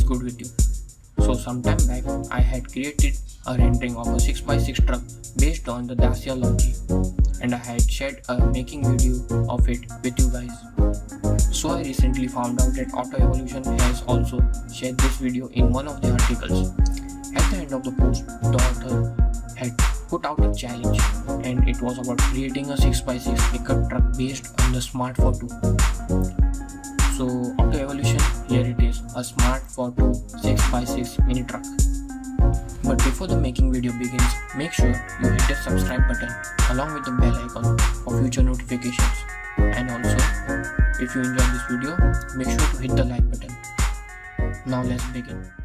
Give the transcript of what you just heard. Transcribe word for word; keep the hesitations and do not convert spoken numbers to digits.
good with you. So sometime back I had created a rendering of a six by six truck based on the Dacia Logi, and I had shared a making video of it with you guys. So I recently found out that Auto Evolution has also shared this video in one of the articles. At the end of the post, the author had put out a challenge, and it was about creating a six by six pickup truck based on the Smart Fortwo. So Auto Evolution, here it is, a Smart Fortwo six by six mini truck. But before the making video begins, make sure you hit the subscribe button along with the bell icon for future notifications. And also, if you enjoyed this video, make sure to hit the like button. Now let's begin.